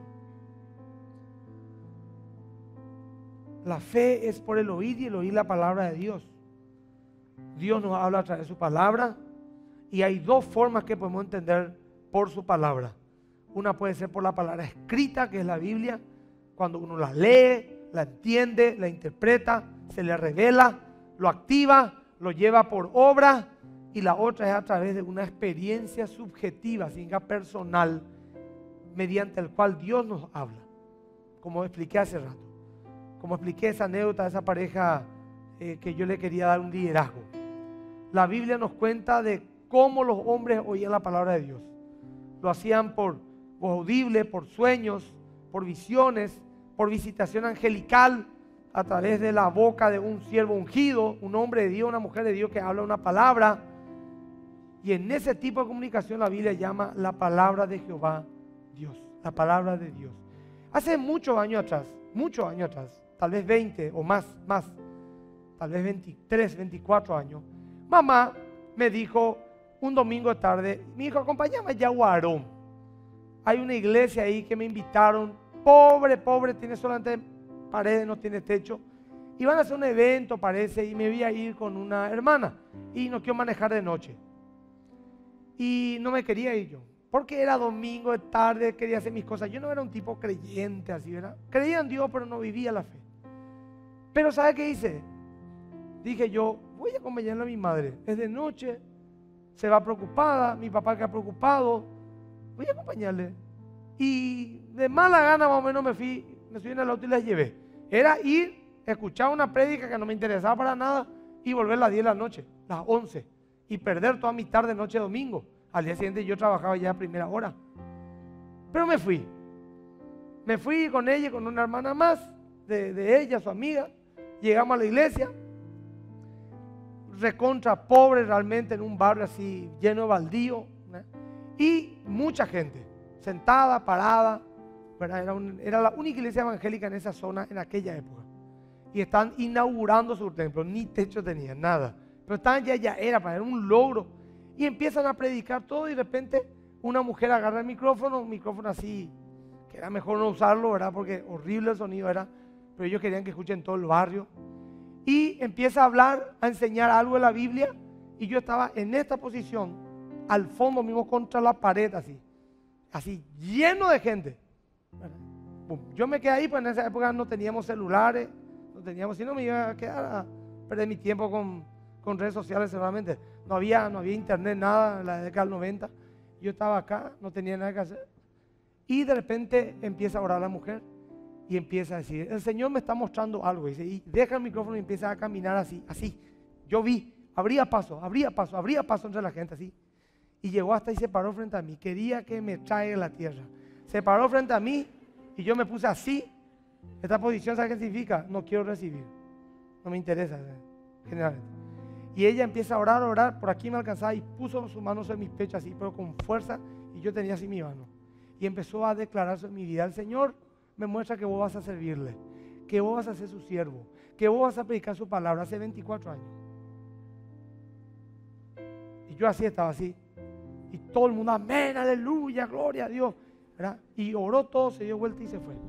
La fe es por el oír y el oír la palabra de Dios. Dios nos habla a través de su palabra y hay dos formas que podemos entender por su palabra. Una puede ser por la palabra escrita, que es la Biblia. Cuando uno la lee, la entiende, la interpreta, se le revela, lo activa, lo lleva por obra. Y la otra es a través de una experiencia subjetiva, singa personal, mediante el cual Dios nos habla. Como expliqué hace rato. Como expliqué esa anécdota de esa pareja eh, que yo le quería dar un liderazgo. La Biblia nos cuenta de cómo los hombres oían la palabra de Dios. Lo hacían por voz audible, por sueños, por visiones, por visitación angelical, a través de la boca de un siervo ungido, un hombre de Dios, una mujer de Dios que habla una palabra. Y en ese tipo de comunicación la Biblia llama la palabra de Jehová Dios, la palabra de Dios. Hace muchos años atrás, muchos años atrás, tal vez veinte o más, más, tal vez veintitrés, veinticuatro años, mamá me dijo un domingo de tarde, mi hijo, acompáñame a Yaguarón. Hay una iglesia ahí que me invitaron, pobre, pobre, tiene solamente paredes, no tiene techo. Y van a hacer un evento, parece, y me voy a ir con una hermana. Y no quiero manejar de noche. Y no me quería ir yo, porque era domingo de tarde, quería hacer mis cosas. Yo no era un tipo creyente así, ¿verdad? Creía en Dios, pero no vivía la fe. Pero ¿sabe qué hice? Dije yo, voy a acompañarle a mi madre. Es de noche, se va preocupada, mi papá queda preocupado. Voy a acompañarle. Y de mala gana más o menos me fui, me subí en el auto y les llevé. Era ir, escuchar una prédica que no me interesaba para nada y volver a las diez de la noche, las once. Y perder toda mi tarde, noche, domingo. Al día siguiente yo trabajaba ya a primera hora. Pero me fui. Me fui con ella y con una hermana más, de, de ella, su amiga. Llegamos a la iglesia. Recontra pobre realmente, en un barrio así lleno de baldío. ¿no? Y mucha gente, sentada, parada. Era, un, era la única iglesia evangélica en esa zona en aquella época. Y están inaugurando su templo. Ni techo tenían, nada. Pero estaban ya, ya era, para era un logro. Y empiezan a predicar todo y de repente una mujer agarra el micrófono, un micrófono así, que era mejor no usarlo, ¿verdad? Porque horrible el sonido era, pero ellos querían que escuchen todo el barrio. Y empieza a hablar, a enseñar algo de la Biblia y yo estaba en esta posición, al fondo mismo contra la pared así, así lleno de gente. Yo me quedé ahí, pues en esa época no teníamos celulares, no teníamos, si no me iba a quedar a perder mi tiempo con... con redes sociales seguramente, no había, no había internet, nada en la década del noventa, yo estaba acá, no tenía nada que hacer, y de repente empieza a orar la mujer, y empieza a decir, el Señor me está mostrando algo, y, dice, y deja el micrófono y empieza a caminar así, así, yo vi, abría paso, abría paso, abría paso entre la gente así, y llegó hasta y se paró frente a mí, quería que me traiga la tierra, se paró frente a mí, y yo me puse así, esta posición, ¿sabe qué significa? No quiero recibir, no me interesa, generalmente. Y ella empieza a orar, a orar, por aquí me alcanzaba y puso sus manos sobre mis pechos así, pero con fuerza, y yo tenía así mi mano. Y empezó a declarar sobre mi vida, el Señor me muestra que vos vas a servirle, que vos vas a ser su siervo, que vos vas a predicar su palabra, hace veinticuatro años. Y yo así estaba así, y todo el mundo, amén, aleluya, gloria a Dios, ¿verdad? Y oró todo, se dio vuelta y se fue.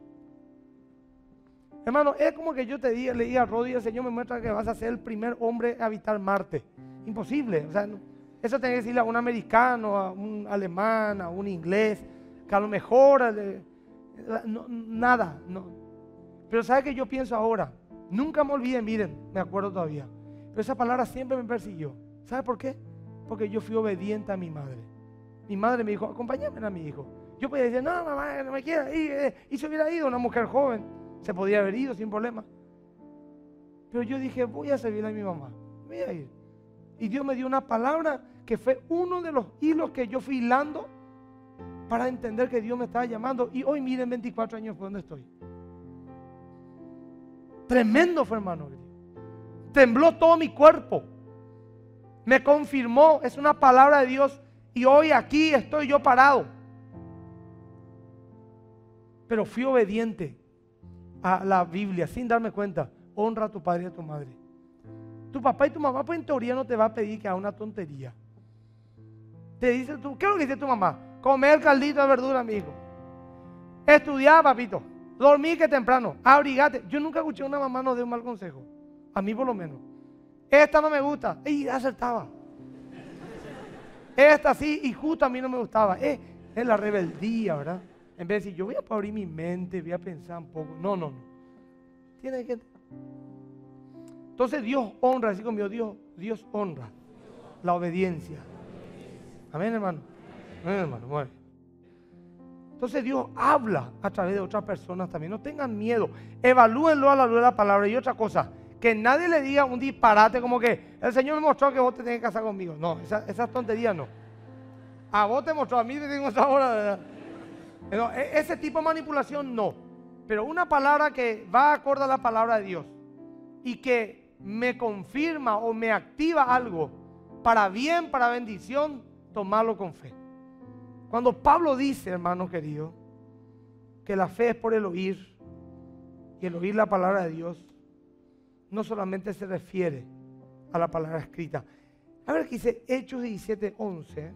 Hermano, es como que yo te diga, le diga a Rodi, el Señor me muestra que vas a ser el primer hombre a habitar Marte. Imposible. O sea, no, eso tiene que decirle a un americano, a un alemán, a un inglés, que a lo mejor, eh, no, nada. No. Pero ¿sabe qué yo pienso ahora? Nunca me olviden, miren, me acuerdo todavía. Pero esa palabra siempre me persiguió. ¿Sabe por qué? Porque yo fui obediente a mi madre. Mi madre me dijo, acompáñame a mi hijo. Yo podía decir, no, mamá, no me quiero ir. Eh, y se hubiera ido una mujer joven. Se podía haber ido sin problema. Pero yo dije, voy a servirle a mi mamá. Voy a ir. Y Dios me dio una palabra que fue uno de los hilos que yo fui hilando para entender que Dios me estaba llamando. Y hoy miren, veinticuatro años por donde estoy. Tremendo fue, hermano. Tembló todo mi cuerpo. Me confirmó, es una palabra de Dios. Y hoy aquí estoy yo parado. Pero fui obediente a la Biblia sin darme cuenta. Honra a tu padre y a tu madre. Tu papá y tu mamá, pues en teoría no te va a pedir que haga una tontería. Te dice tú, ¿qué es lo que dice tu mamá? Comer caldito de verdura, amigo. Estudiar, papito. Dormir que temprano. Abrigate. Yo nunca escuché a una mamá no dé un mal consejo. A mí por lo menos. Esta no me gusta. Y acertaba. Esta sí, y justo a mí no me gustaba. Es, es la rebeldía, ¿verdad? En vez de decir, yo voy a abrir mi mente, voy a pensar un poco. No, no, no. Tiene que... Entonces Dios honra, así como Dios, Dios honra la obediencia. Amén, hermano. Amén, hermano. Bueno. Entonces Dios habla a través de otras personas también. No tengan miedo. Evalúenlo a la luz de la palabra. Y otra cosa, que nadie le diga un disparate como que el Señor me mostró que vos te tenés que casar conmigo. No, esa, esas tonterías no. A vos te mostró, a mí te tengo esa hora, ¿verdad? No, ese tipo de manipulación no. Pero una palabra que va acorde a la palabra de Dios y que me confirma o me activa algo para bien, para bendición, tomarlo con fe. Cuando Pablo dice, hermano querido, que la fe es por el oír y el oír la palabra de Dios, no solamente se refiere a la palabra escrita. A ver qué dice Hechos diecisiete, once.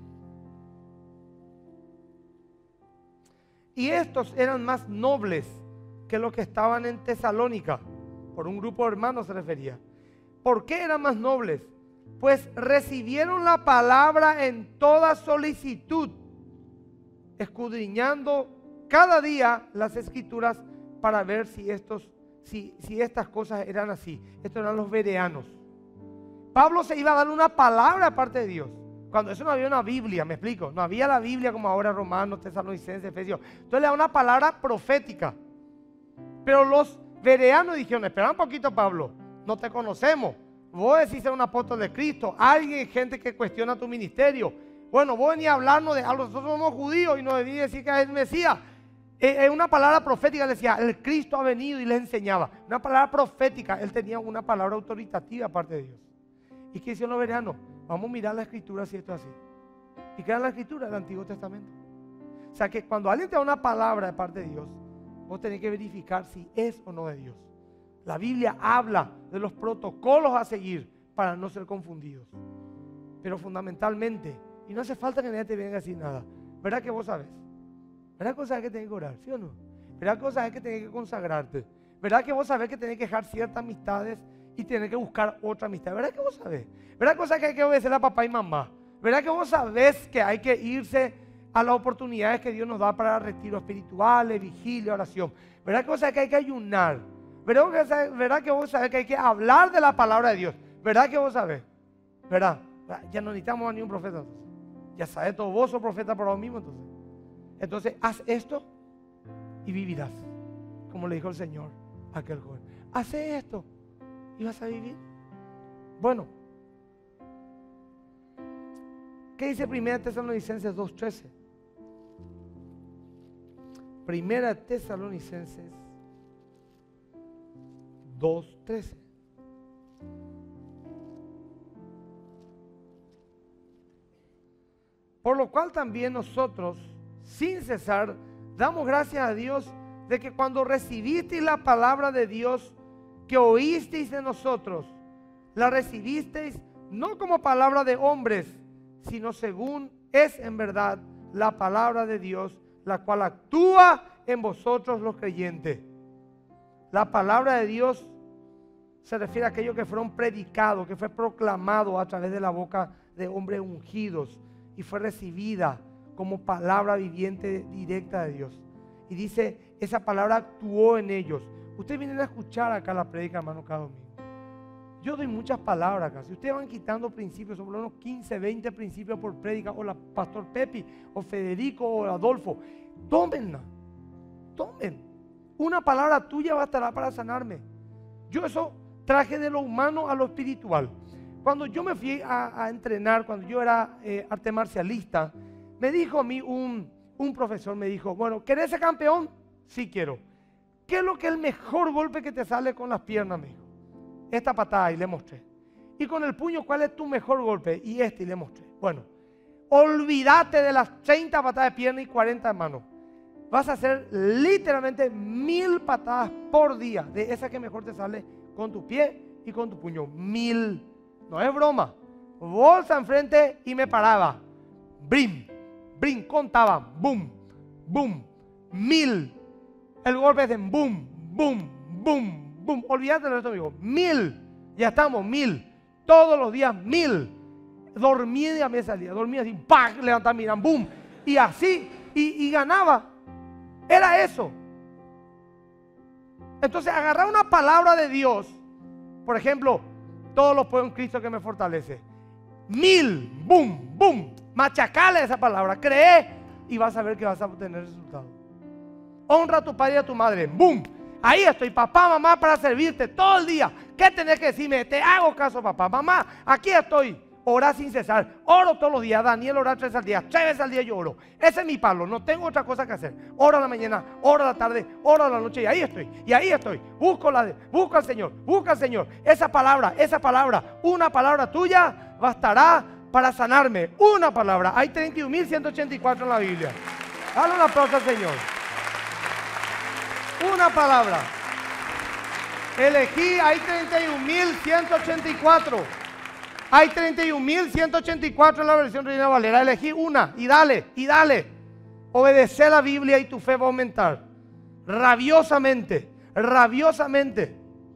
Y estos eran más nobles que los que estaban en Tesalónica. Por un grupo de hermanos se refería. ¿Por qué eran más nobles? Pues recibieron la palabra en toda solicitud, escudriñando cada día las escrituras para ver si, estos, si, si estas cosas eran así. Estos eran los bereanos. Pablo se iba a dar una palabra aparte de Dios. Cuando eso no había una Biblia, me explico. No había la Biblia como ahora Romanos, Tesalonicenses, Efesios. Entonces le da una palabra profética. Pero los bereanos dijeron, espera un poquito, Pablo, no te conocemos. Vos decís ser un apóstol de Cristo. Alguien, gente que cuestiona tu ministerio. Bueno, vos venís a hablarnos de algo. Nosotros somos judíos y nos venís a decir que es el Mesías. Es una palabra profética, decía, el Cristo ha venido y les enseñaba. Una palabra profética, él tenía una palabra autoritativa aparte de Dios. ¿Y qué hicieron los bereanos? Vamos a mirar la escritura si esto es así. ¿Y qué era la escritura? El Antiguo Testamento. O sea que cuando alguien te da una palabra de parte de Dios, vos tenés que verificar si es o no de Dios. La Biblia habla de los protocolos a seguir para no ser confundidos. Pero fundamentalmente, y no hace falta que nadie te venga a decir nada, ¿verdad que vos sabés? ¿Verdad que vos sabés que tenés que orar? ¿Sí o no? ¿Verdad que vos sabés que tenés que consagrarte? ¿Verdad que vos sabés que tenés que dejar ciertas amistades y tenés que buscar otra amistad? ¿Verdad que vos sabés? ¿Verdad que vos sabés que hay que obedecer a papá y mamá? ¿Verdad que vos sabés que hay que irse a las oportunidades que Dios nos da para retiros espirituales, vigilia, oración? ¿Verdad que vos sabés que hay que ayunar? ¿Verdad que, sabés, ¿Verdad que vos sabés que hay que hablar de la palabra de Dios? ¿Verdad que vos sabés? ¿Verdad? Ya no necesitamos a ningún profeta entonces. Ya sabés todo, vos sos profeta por vos mismo entonces. Entonces haz esto y vivirás, como le dijo el Señor a aquel joven. Haz esto y vas a vivir. Bueno, ¿qué dice Primera Tesalonicenses dos trece? Primera Tesalonicenses dos trece. Por lo cual también nosotros, sin cesar, damos gracias a Dios de que cuando recibisteis la palabra de Dios que oísteis de nosotros, la recibisteis no como palabra de hombres, sino según es en verdad la palabra de Dios, la cual actúa en vosotros los creyentes. La palabra de Dios se refiere a aquello que fueron predicados, que fue proclamado a través de la boca de hombres ungidos y fue recibida como palabra viviente directa de Dios. Y dice, esa palabra actuó en ellos. Ustedes vienen a escuchar acá la prédica, hermano, cada domingo. Yo doy muchas palabras acá. Si ustedes van quitando principios, sobre unos quince, veinte principios por prédica, o la pastor Pepi, o Federico, o Adolfo, tómenla, tomen. Una palabra tuya bastará para sanarme. Yo eso traje de lo humano a lo espiritual. Cuando yo me fui a, a entrenar, cuando yo era eh, arte marcialista, me dijo a mí un, un profesor me dijo, bueno, ¿querés ser campeón? Sí quiero. ¿Qué es lo que es el mejor golpe que te sale con las piernas? Me dijo. Esta patada, y le mostré. Y con el puño, ¿cuál es tu mejor golpe? Y este, y le mostré. Bueno, olvídate de las treinta patadas de pierna y cuarenta de mano. Vas a hacer literalmente mil patadas por día, de esa que mejor te sale con tu pie y con tu puño. Mil. No es broma. Bolsa enfrente y me paraba. Brim, brim, contaba. Boom, boom, mil. El golpe es de boom, boom, boom, boom. Olvídate de esto, amigo. Mil. Ya estamos, mil. Todos los días, mil. Dormía y me salía. Dormía así, ¡pac! Levantaba, miran, boom. Y así, y, y ganaba. Era eso. Entonces, agarrar una palabra de Dios. Por ejemplo, todos los puedo en Cristo que me fortalece. Mil, boom, boom. Machacale esa palabra. Cree y vas a ver que vas a obtener resultados. Honra a tu padre y a tu madre. Boom. Ahí estoy, papá, mamá, para servirte todo el día. ¿Qué tenés que decirme? Te hago caso, papá. Mamá, aquí estoy. Ora sin cesar. Oro todos los días. Daniel ora tres al día. Tres veces al día yo oro. Ese es mi palo. No tengo otra cosa que hacer. Oro a la mañana, oro a la tarde, oro a la noche. Y ahí estoy. Y ahí estoy. Busco, la, busco al Señor. Busco al Señor. Esa palabra, esa palabra, una palabra tuya bastará para sanarme. Una palabra. Hay treinta y un mil ciento ochenta y cuatro en la Biblia. Dale un aplauso al Señor. Una palabra. Elegí, hay treinta y un mil ciento ochenta y cuatro. Hay treinta y un mil ciento ochenta y cuatro en la versión Reina Valera. Elegí una y dale, y dale. Obedece la Biblia y tu fe va a aumentar. Rabiosamente, rabiosamente.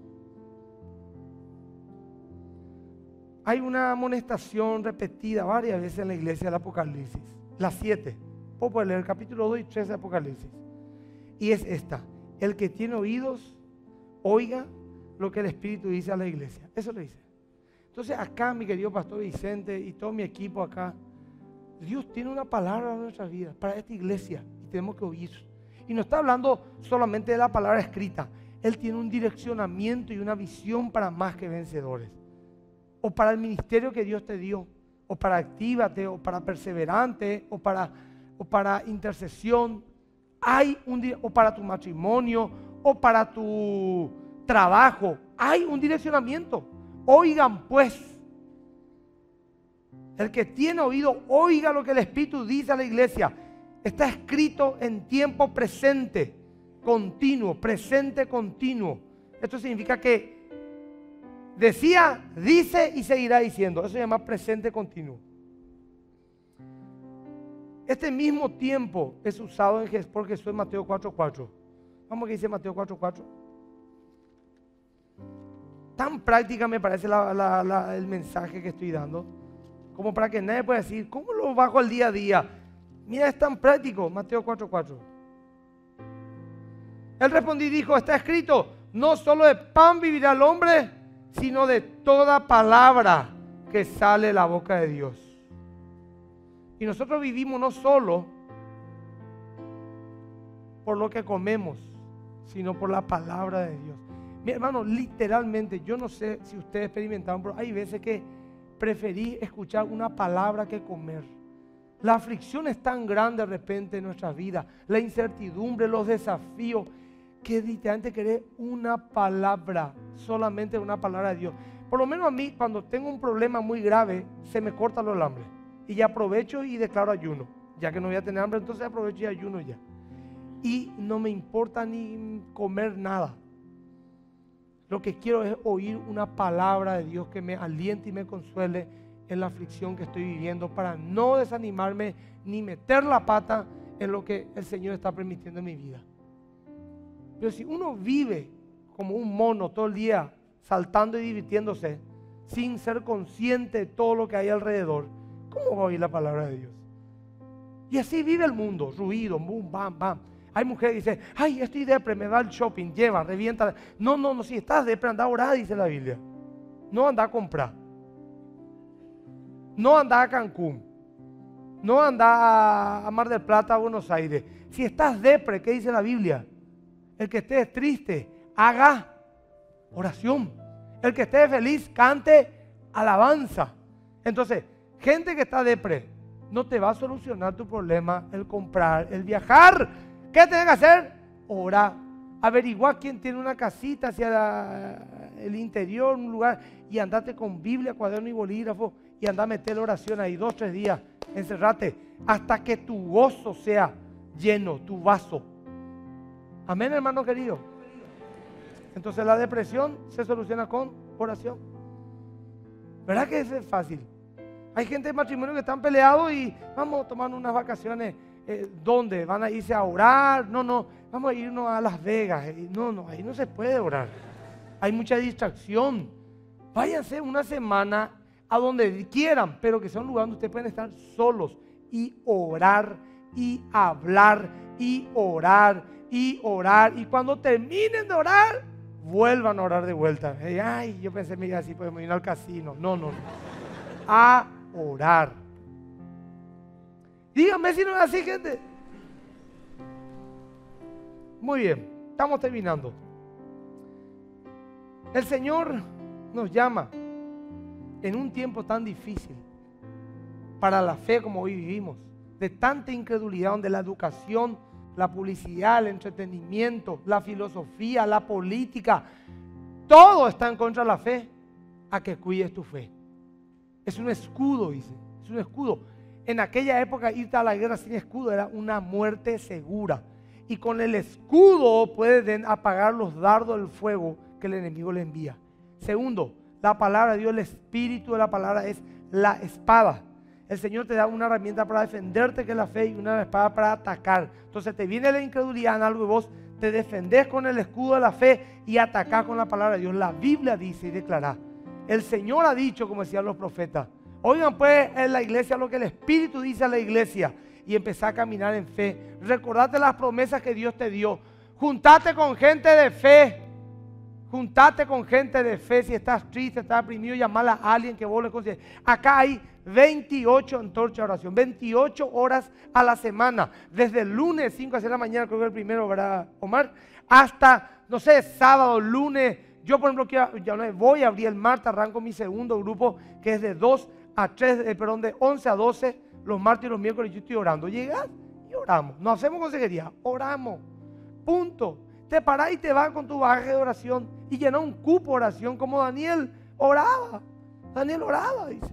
Hay una amonestación repetida varias veces en la iglesia del Apocalipsis. Las siete. Puedo poder leer el capítulo dos y tres de Apocalipsis. Y es esta. El que tiene oídos, oiga lo que el Espíritu dice a la iglesia. Eso le dice. Entonces acá, mi querido pastor Vicente y todo mi equipo acá, Dios tiene una palabra en nuestras vidas para esta iglesia y tenemos que oír. Y no está hablando solamente de la palabra escrita. Él tiene un direccionamiento y una visión para más que vencedores. O para el ministerio que Dios te dio, o para actívate, o para perseverante, o para, o para intercesión. Hay un, o para tu matrimonio, o para tu trabajo. Hay un direccionamiento. Oigan pues, el que tiene oído, oiga lo que el Espíritu dice a la iglesia. Está escrito en tiempo presente, continuo, presente continuo. Esto significa que decía, dice y seguirá diciendo. Eso se llama presente continuo. Este mismo tiempo es usado en Jesús, por Jesús en Mateo cuatro cuatro. Vamos a que dice Mateo cuatro cuatro. Tan práctica me parece la, la, la, el mensaje que estoy dando, como para que nadie pueda decir, ¿cómo lo bajo al día a día? Mira, es tan práctico. Mateo cuatro cuatro. Él respondió y dijo, está escrito, no solo de pan vivirá el hombre, sino de toda palabra que sale de la boca de Dios. Y nosotros vivimos no solo por lo que comemos, sino por la palabra de Dios. Mi hermano, literalmente, yo no sé si ustedes experimentaron, pero hay veces que preferí escuchar una palabra que comer. La aflicción es tan grande de repente en nuestras vidas, la incertidumbre, los desafíos, que literalmente querés una palabra, solamente una palabra de Dios. Por lo menos a mí, cuando tengo un problema muy grave, se me corta el hambre. Y ya aprovecho y declaro ayuno. Ya que no voy a tener hambre, entonces aprovecho y ayuno ya. Y no me importa ni comer nada. Lo que quiero es oír una palabra de Dios que me aliente y me consuele en la aflicción que estoy viviendo, para no desanimarme ni meter la pata en lo que el Señor está permitiendo en mi vida. Pero si uno vive como un mono todo el día saltando y divirtiéndose sin ser consciente de todo lo que hay alrededor, ¿cómo va a oír la palabra de Dios? Y así vive el mundo, ruido, boom, bam, bam. Hay mujeres que dicen, ay, estoy depre, me va al shopping, lleva, revienta. No, no, no, si estás depre, anda a orar, dice la Biblia. No anda a comprar. No anda a Cancún. No anda a Mar del Plata, a Buenos Aires. Si estás depre, ¿qué dice la Biblia? El que esté triste, haga oración. El que esté feliz, cante alabanza. Entonces, gente que está depre, No te va a solucionar tu problema el comprar, el viajar. ¿Qué tienes que hacer? Orar. Averiguar quién tiene una casita hacia la, el interior, un lugar, y andate con Biblia, cuaderno y bolígrafo y anda a meter la oración ahí dos, tres días. Encerrate hasta que tu gozo sea lleno, tu vaso. Amén, hermano querido. Entonces la depresión se soluciona con oración. ¿Verdad que eso es fácil? Hay gente de matrimonio que están peleados y vamos a tomar unas vacaciones. Eh, ¿Dónde? ¿Van a irse a orar? No, no, vamos a irnos a Las Vegas. Eh, no, no, ahí no se puede orar. Hay mucha distracción. Váyanse una semana a donde quieran, pero que sea un lugar donde ustedes pueden estar solos y orar y hablar y orar y orar. Y cuando terminen de orar, vuelvan a orar de vuelta. Eh, ay, yo pensé, mira, así podemos ir al casino. No, no, no. A orar. Díganme si no es así, gente. Muy bien, estamos terminando. El Señor nos llama en un tiempo tan difícil para la fe como hoy vivimos, de tanta incredulidad, donde la educación, la publicidad, el entretenimiento, la filosofía, la política, todo está en contra de la fe, a que cuides tu fe. Es un escudo, dice, es un escudo. En aquella época irte a la guerra sin escudo era una muerte segura. Y con el escudo pueden apagar los dardos del fuego que el enemigo le envía. Segundo, la palabra de Dios, el espíritu de la palabra es la espada. El Señor te da una herramienta para defenderte, que es la fe, y una espada para atacar. Entonces te viene la incredulidad en algo y vos te defendés con el escudo de la fe y atacás con la palabra de Dios. La Biblia dice y declara. El Señor ha dicho, como decían los profetas. Oigan pues en la iglesia lo que el Espíritu dice a la iglesia y empezá a caminar en fe. Recordate las promesas que Dios te dio. Juntate con gente de fe. Juntate con gente de fe. Si estás triste, estás deprimido, llamala a alguien que vos le consideres. Acá hay veintiocho antorchas de oración, veintiocho horas a la semana. Desde el lunes cinco a seis de la mañana, creo que el primero, ¿verdad, Omar? Hasta, no sé, sábado, lunes. Yo, por ejemplo, quiero, ya no, voy a abrir el martes, arranco mi segundo grupo, que es de dos a tres, eh, perdón, de once a doce, los martes y los miércoles yo estoy orando. Llegas y oramos. No hacemos consejería, oramos. Punto. Te parás y te vas con tu bagaje de oración y llenas un cupo de oración como Daniel oraba. Daniel oraba, dice.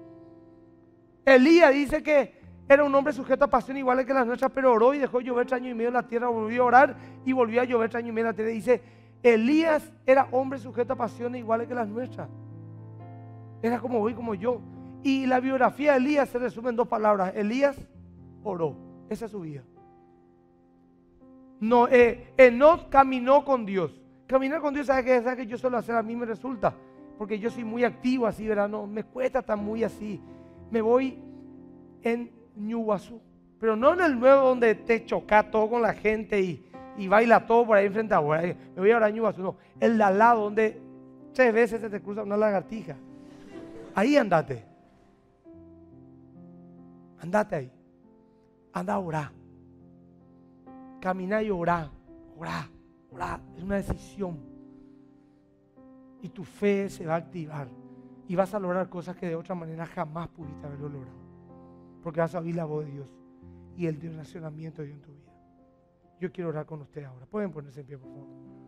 Elías dice que era un hombre sujeto a pasión igual que las nuestras, pero oró y dejó llover tres años y medio en la tierra, volvió a orar y volvió a llover tres años y medio en la tierra. Dice, Elías era hombre sujeto a pasiones iguales que las nuestras. Era como hoy, como yo. Y la biografía de Elías se resume en dos palabras. Elías oró. Esa es su vida. No, eh, Enoc caminó con Dios. Caminar con Dios, ¿sabe qué? ¿Sabe que yo suelo hacer? A mí me resulta. Porque yo soy muy activo así, ¿verdad? No, me cuesta estar muy así. Me voy en Ñuguazú. Pero no en el nuevo donde te choca todo con la gente y, y baila todo por ahí enfrente a vos. Me voy ahora a Ñuguazú. No, el de al lado donde tres veces se te cruza una lagartija. Ahí andate. Andate ahí. Anda a orar. Camina y orar. Orar. Orar. Es una decisión. Y tu fe se va a activar. Y vas a lograr cosas que de otra manera jamás pudiste haberlo logrado. Porque vas a oír la voz de Dios. Y el relacionamiento de Dios en tu vida. Yo quiero orar con usted ahora. Pueden ponerse en pie, por favor.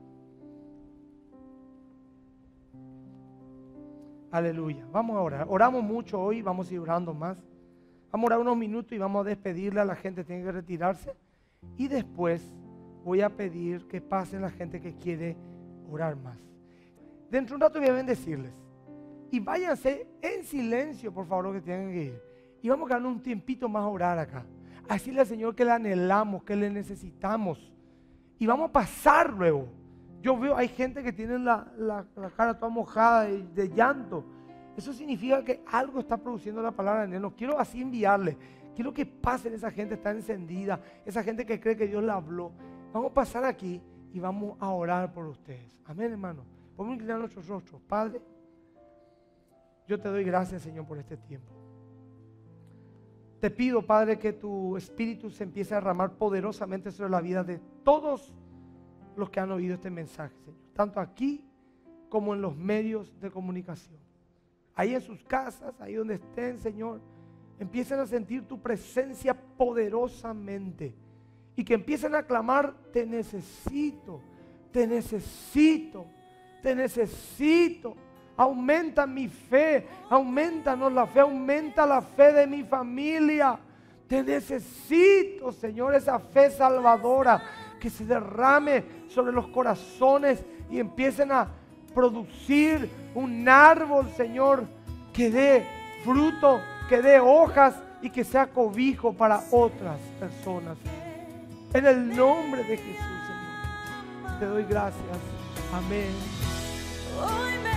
Aleluya. Vamos a orar. Oramos mucho hoy. Vamos a ir orando más. Vamos a orar unos minutos y vamos a despedirle a la gente. Tiene que retirarse. Y después voy a pedir que pase la gente que quiere orar más. Dentro de un rato voy a bendecirles. Y váyanse en silencio, por favor, que tengan que ir. Y vamos a darnos un tiempito más a orar acá. A decirle al Señor que le anhelamos, que le necesitamos. Y vamos a pasar luego. Yo veo, hay gente que tiene la, la, la cara toda mojada de, de llanto. Eso significa que algo está produciendo la palabra en él. No quiero así enviarle. Quiero que pasen, esa gente está encendida. Esa gente que cree que Dios la habló. Vamos a pasar aquí y vamos a orar por ustedes. Amén, hermano. Podemos inclinar nuestros rostros. Padre, yo te doy gracias, Señor, por este tiempo. Te pido, Padre, que tu Espíritu se empiece a derramar poderosamente sobre la vida de todos los que han oído este mensaje, Señor. Tanto aquí como en los medios de comunicación. Ahí en sus casas, ahí donde estén, Señor. empiecen a sentir tu presencia poderosamente y que empiecen a clamar: te necesito, te necesito, te necesito. Aumenta mi fe, aumentanos la fe, aumenta la fe de mi familia. Te necesito, Señor, esa fe salvadora que se derrame sobre los corazones y empiecen a producir un árbol, Señor, que dé fruto, que dé hojas y que sea cobijo para otras personas. En el nombre de Jesús, Señor, te doy gracias. Amén.